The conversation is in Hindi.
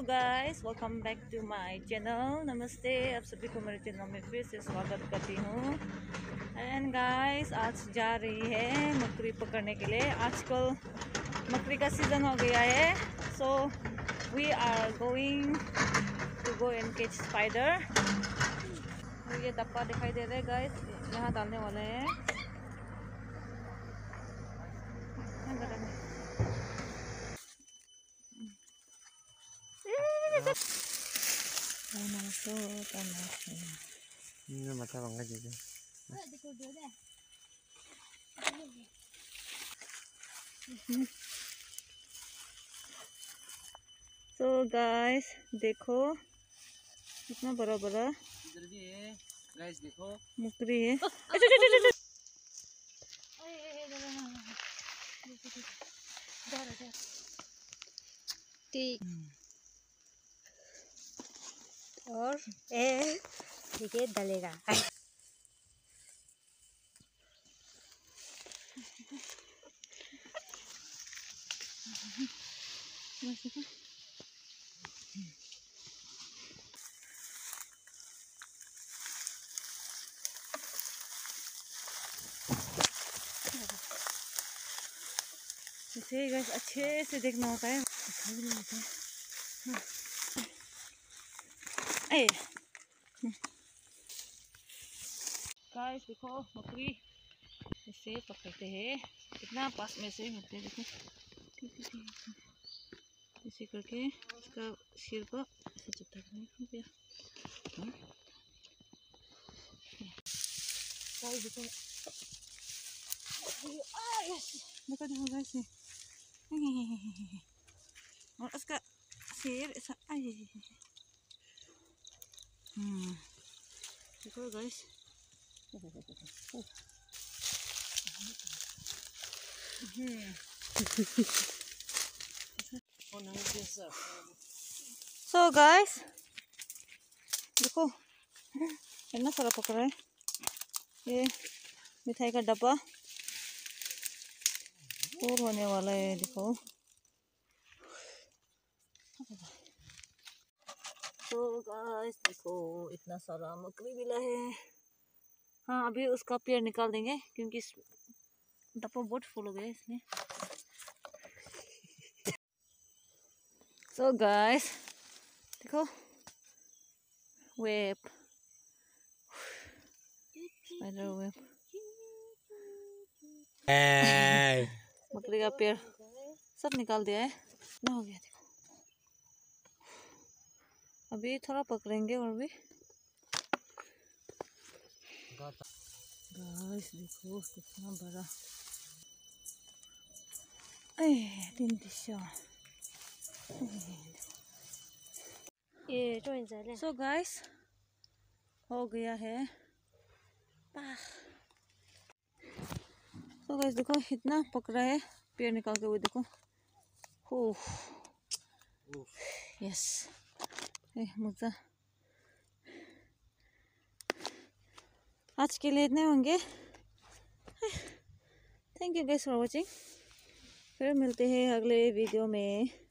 Guys, welcome back to my channel. नमस्ते, आप सभी को मेरे चैनल में फिर से स्वागत करती हूँ। एंड गाइस, आज जा रही है मकड़ी पकड़ने के लिए। आजकल मकड़ी का सीज़न हो गया है, so we are going to go and catch spider. तो ये डब्बा दिखाई दे रहा है गाइस, यहाँ डालने वाले हैं। तो गाइस देखो, इतना बड़ा बड़ा इधर भी है गाइस, देखो मकड़ी है। और ए ठीक है डलेगा। इसे गाइस अच्छे से देखना होता है। ए गाइस देखो, मकड़ी इसे पकड़ते हैं। इतना पास में से होते हैं, देखो ऐसे करके इसका सिर को ऐसे चिपटा हो गया। गाइस देखो, देखो देखो गाइस, और उसका सिर ऐसा देखो गाइस। सो गाइस देखो, इतना सारा पकड़ा है। ये मिठाई का डब्बा और होने वाला है, देखो। तो गाइस देखो, इतना सारा मकड़ी मिला है। हाँ, अभी उसका पैर निकाल देंगे क्योंकि इस डब्बा बहुत फुल हो गया इसमें। सो गाइस देखो, वेब, स्पाइडर वेब। मकड़ी का पैर सब निकाल दिया है, ना हो गया। देखो अभी थोड़ा पकड़ेंगे और भी। गाइस देखो कितना बड़ा, तीन दिशा। ये जो इंसान सो गाइस हो गया है। तो गाइस देखो, इतना पकड़ा है, पैर निकाल के वो देखो। यस, मजा। आज के लिए इतने होंगे। Thank you guys for watching. फिर मिलते हैं अगले वीडियो में।